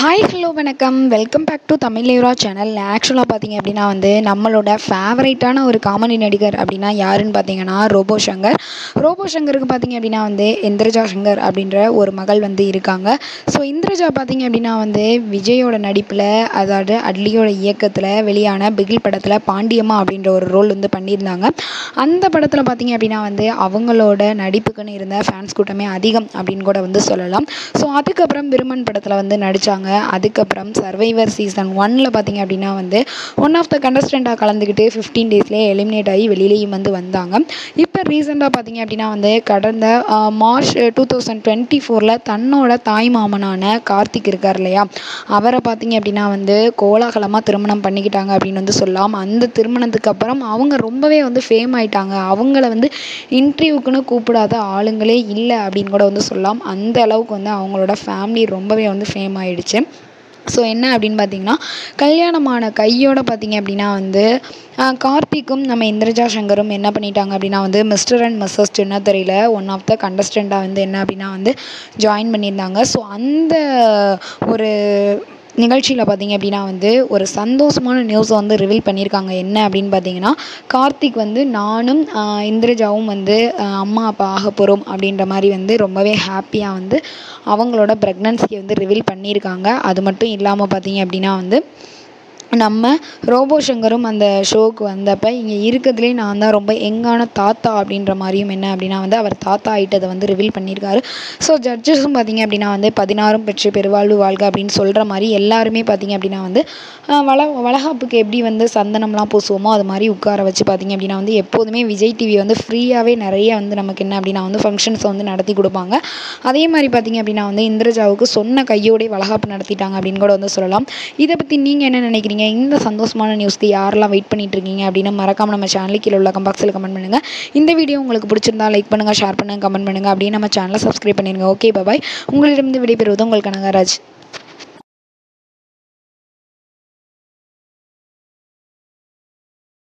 Hi hello வணக்கம் welcome back to Tamil லிவ்ரா channel. ஆக்சுவலாக பார்த்தீங்க அப்படின்னா நம்மளோட ஃபேவரட்டான ஒரு காமெடி நடிகர் அப்படின்னா யாருன்னு பார்த்தீங்கன்னா ரோபோ சங்கர். ரோபோ சங்கருக்கு பார்த்தீங்க அப்படின்னா இந்திரஜா சங்கர் அப்படின்ற ஒரு மகள் இருக்காங்க. ஸோ இந்திரஜா பார்த்தீங்க அப்படின்னா விஜயோட நடிப்பில், அதாவது அட்லியோட இயக்கத்தில் வெளியான பிகில் படத்தில் பாண்டியம்மா அப்படின்ற ஒரு ரோல் பண்ணியிருந்தாங்க. அந்த படத்தில் பார்த்தீங்க அப்படின்னா அவங்களோட நடிப்புக்குன்னு இருந்த ஃபேன்ஸ் கூட்டமே அதிகம் அப்படின்னு கூட சொல்லலாம். ஸோ அதுக்கப்புறம் விருமன் படத்தில் நடித்தாங்க. அதுக்கப்புறம் சர்வைவர் சீசன் 1ல் பார்த்தீங்க அப்படின்னா ஒன் ஆஃப் த கண்டஸ்டண்ட்டாக கலந்துக்கிட்டு 15 டேஸ்லேயே எலிமினேட் ஆகி வெளியிலையும் வந்தாங்க. இப்போ ரீசெண்டாக பார்த்தீங்க அப்படின்னா கடந்த மார்ச் 2024ல் தன்னோட தாய் மாமனான கார்த்திக் இருக்கார் இல்லையா, அவரை பார்த்தீங்க அப்படின்னா கோலாகலமாக திருமணம் பண்ணிக்கிட்டாங்க அப்படின்னு சொல்லலாம். அந்த திருமணத்துக்கு அப்புறம் அவங்க ரொம்பவே ஃபேம் ஆயிட்டாங்க. அவங்கள இன்டர்வியூக்குன்னு கூப்பிடாத ஆளுங்களே இல்லை அப்படின்னு கூட சொல்லலாம். அந்த அளவுக்கு அவங்களோட ஃபேமிலி ரொம்பவே ஃபேம் ஆயிடுச்சு. ஸோ என்ன அப்படின்னு பார்த்தீங்கன்னா, கல்யாணமான கையோட பார்த்தீங்க அப்படின்னா கார்த்திக்கும் நம்ம இந்திரஜா சங்கரும் என்ன பண்ணிட்டாங்க அப்படின்னா மிஸ்டர் அண்ட் மிஸ்ஸஸ் சின்னத்திரையில் ஒன் ஆஃப் த கண்டஸ்டண்ட்டாக என்ன அப்படின்னா ஜாயின் பண்ணியிருந்தாங்க. ஸோ அந்த ஒரு நிகழ்ச்சியில் பார்த்தீங்க அப்படின்னா ஒரு சந்தோஷமான நியூஸை ரிவீல் பண்ணியிருக்காங்க. என்ன அப்படின்னு பார்த்தீங்கன்னா, கார்த்திக் நானும் இந்திரஜாவும் அம்மா அப்பா ஆக போகிறோம் அப்படின்ற மாதிரி ரொம்பவே ஹாப்பியாக அவங்களோட ப்ரெக்னன்சியை ரிவீல் பண்ணியிருக்காங்க. அது மட்டும் இல்லாமல் பார்த்தீங்க அப்படின்னா நம்ம ரோபோ சங்கரும் அந்த ஷோவுக்கு வந்தப்போ இங்கே இருக்கிறதுலே நான் தான் ரொம்ப யங்கான தாத்தா அப்படின்ற மாதிரியும் என்ன அப்படின்னா அவர் தாத்தா ஆகிட்டதை ரிவீல் பண்ணியிருக்காரு. ஸோ ஜட்ஜஸும் பார்த்தீங்க அப்படின்னா 16 பெற்று பெருவாழ்வு வாழ்க அப்படின்னு சொல்கிற மாதிரி எல்லாருமே பார்த்தீங்க அப்படின்னா வளகாப்புக்கு எப்படி சந்தனம்லாம் பூசுவோமோ அது மாதிரி உட்கார வச்சு பார்த்தீங்க அப்படின்னா எப்போதுமே விஜய் டிவி ஃப்ரீயாகவே நிறைய நமக்கு என்ன அப்படின்னா ஃபங்க்ஷன்ஸை நடத்தி கொடுப்பாங்க. அதே மாதிரி பார்த்தீங்க அப்படின்னா இந்திரஜாவுக்கு சொன்ன கையோடே வளகாப்பு நடத்திட்டாங்க அப்படின்னு கூட சொல்லலாம். இதை பற்றி நீங்கள் என்ன நினைக்கிறீங்க? இந்த சந்தோஷமான நியூஸ்க்கு யாரெல்லாம் வெயிட் பண்ணிட்டு இருக்கீங்க அப்படின்னு மறக்காம நம்ம சேனலுக்கு கீழே உள்ள பாக்ஸில் கமெண்ட் பண்ணுங்கள். இந்த வீடியோ உங்களுக்கு பிடிச்சிருந்தா லைக் பண்ணுங்கள், ஷேர் பண்ணுங்கள், கமெண்ட் பண்ணுங்கள். அப்படியே நம்ம சேனலை சப்ஸ்கிரைப் பண்ணிடுங்க. Okay, bye. உங்களிடமிருந்து விடைபெறுவது உங்கள் கனகராஜ்.